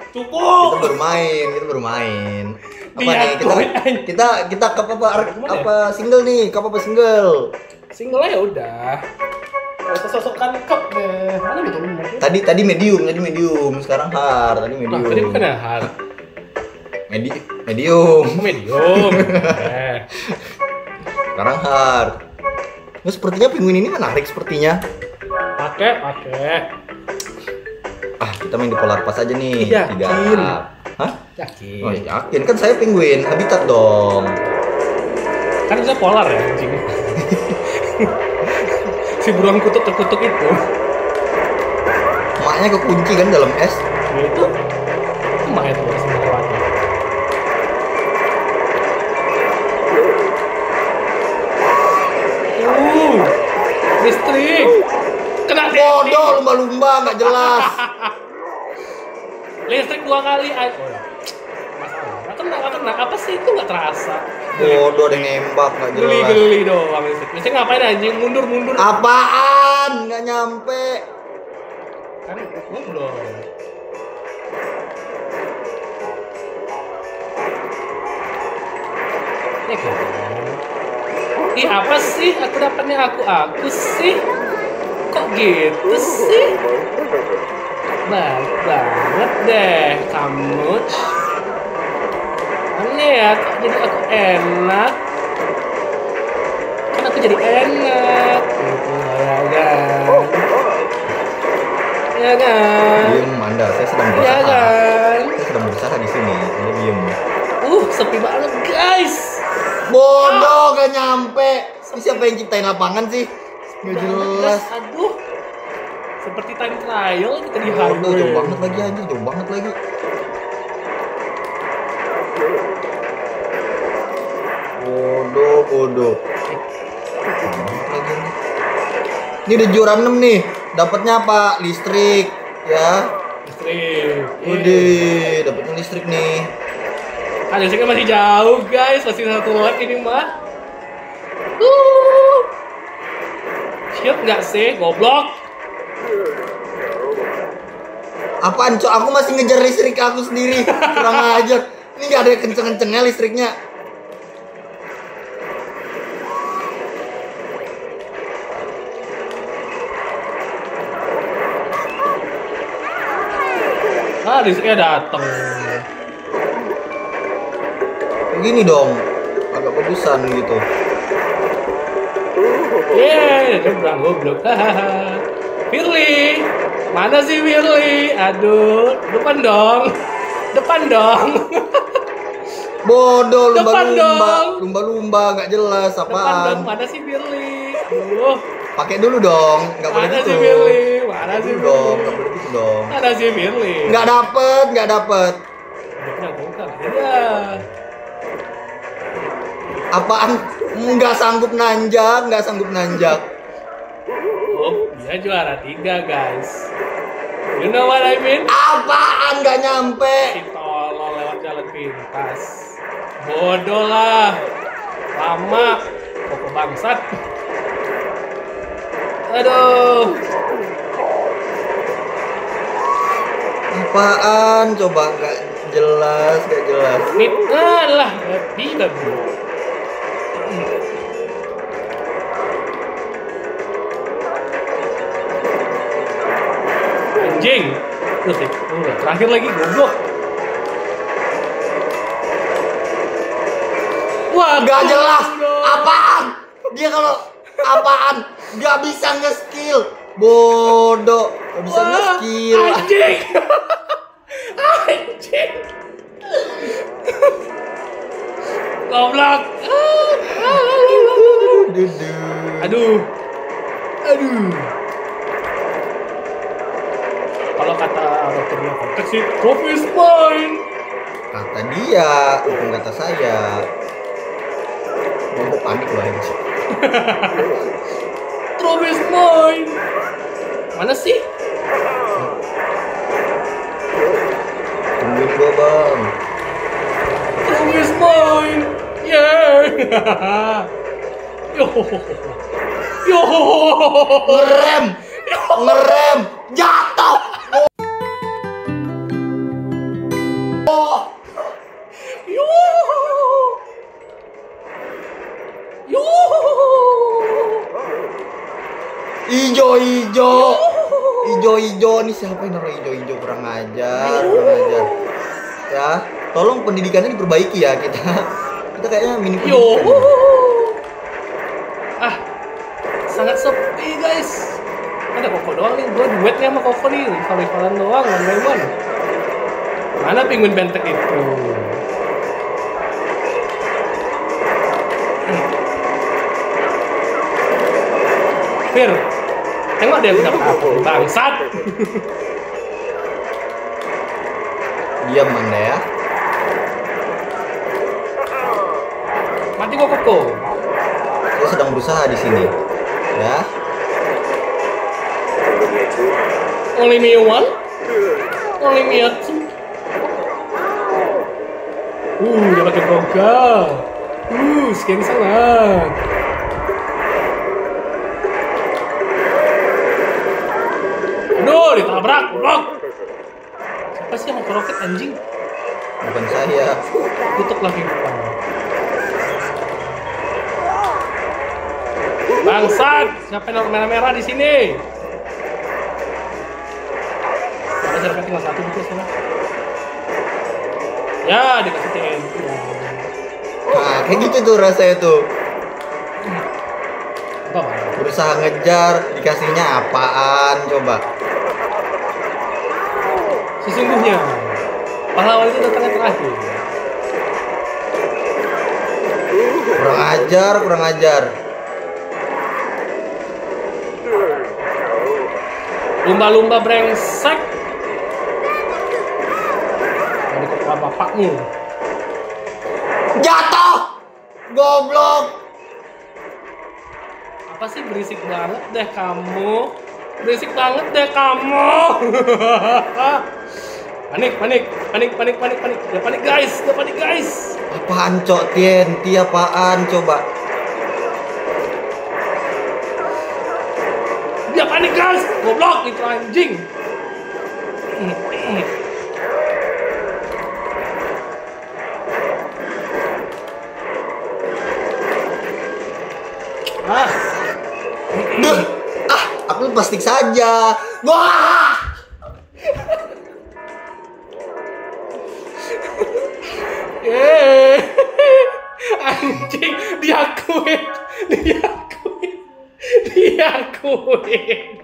Cukup. Kita baru main. Apa Dia nih? Kita apa single nih? Cup apa single? Single aja udah. Kalau sosokkan cup deh. Mana gitu? Tadi medium, sekarang hard. Tadi medium. Tadi bukan hard. Medium. Medium. Sekarang hard. Nah, sepertinya penguin ini menarik sepertinya. Pakai. Kita main di Polar Pass aja nih. Yakin. Hah? Yakin. Oh, yakin kan saya penguin, habitat dong. Kan bisa polar ya anjing. Si beruang kutub terkutuk itu. Emaknya kekunci kan dalam es. Ya itu emak itu harus melewati. Listrik. Kena Bodoh, lumba-lumba nggak jelas. Listrik 2 kali. Oh ya. Masalah. Nggak kena. Apa sih itu nggak terasa? Bodoh, ada yang nembak nggak jelas. Geli doang listrik. Listrik ngapain anjing? Mundur. Apaan? Nggak nyampe. Kan goblok. Ya kan. Ih, apa sih? Aku dapatnya aku sih. Kok gitu sih? Baik banget deh kamu. Aneh ya, kok jadi aku enak. Kan aku jadi enak. Gitu ya kan? Diem, Anda. Saya sedang Ya berusaha. kan? Saya sedang berusaha di sini. Anda diem. Sepi banget guys. Bodoh, gak nyampe. Ini siapa yang ciptain lapangan sih? Nggak jelas. Aduh. Seperti time trial kita di Bodoh, highway. jauh banget lagi anjir, jauh banget lagi. Bodoh. Ini udah juara 6 nih. Dapatnya apa? Listrik, ya. Listrik. Udah, dapatnya listrik nih. Listriknya masih jauh guys, masih 1 lot ini mah. Shield nggak sih, goblok? Apaan, Cok? Aku masih ngejar listrik aku sendiri. Kurang ajar. Ini nggak ada kenceng-kencengnya listriknya. Listriknya dateng. Gini dong, agak bagusan gitu. Yeay, dia bilang goblok. Firly, mana sih Firly? Aduh, depan dong. Bodoh, Depan dong. lumba-lumba nggak jelas Depan apaan. dong, mana sih Firly? Aduh, Pakai dulu dong, nggak boleh mana gitu. sih Firly? Mana sih Dulu dong, Firly? nggak boleh gitu dong. Mana sih Firly? Nggak dapet. Ya. Apaan? Nggak sanggup nanjak. Dia juara 3 guys. You know what I mean? Apaan nggak nyampe? Si tolol lewat jalan pintas. Bodoh lah. Lama. Kok bangsat. Aduh. Apaan? Coba nggak jelas. Fitnah lah. Tidak bu. Anjing. Terus terakhir lagi goblok. Wah, Nggak jelas. Apaan? Dia kalau apaan? Nggak bisa nge-skill. Bodoh. Nggak bisa nge-skill. Anjing. Goblok. Aduh. Kalau kata dokternya konteks sih, trophy is mine. Kata dia, bukan kata saya. Mau panik loh aja. Trophy is mine. Mana sih? Tungguin gua bang. Trophy is mine. Yeah. Yo. Ngerem, jatuh. hijau-hijau nih, siapa yang naruh hijau-hijau? Kurang ajar, kurang ajar. Ya, tolong pendidikannya diperbaiki ya kita. Kita kayaknya mini Yo. pendidikan. Ah, sangat sepi guys. Ada Koko doang nih, gue duetnya sama Koko nih, rival-rivalan doang, one. Mana penguin bentek itu? Fir, tengok dia udah bangsat. Diam Anda ya. Mati kok Koko. Saya sedang berusaha di sini. Ya. Only me one? Only me two? Dia pakai boga. Sekian sangat. Aduh, ditabrak, blok. Siapa sih yang mau roket anjing? Bukan saya. Tutup lagi depan. Bangsat, siapa yang merah-merah di sini? Ada server tinggal satu gitu sana. Ya, dikasih TNT. Nah, kayak gitu tuh rasanya tuh. Apa, Bang? Berusaha ngejar, dikasihnya apaan coba? Sesungguhnya pahlawan itu datangnya terakhir. Kurang ajar, kurang ajar. Lumba-lumba brengsek. Dari kepala bapakmu. Jatuh! Goblok! Apa sih berisik banget deh kamu? Berisik banget deh kamu. Panik. Dia panik guys. Apaan cok TNT apaan coba? Dia panik guys. Goblok itu anjing. Duh, aku plastik saja. Wah! Anjing diakuin.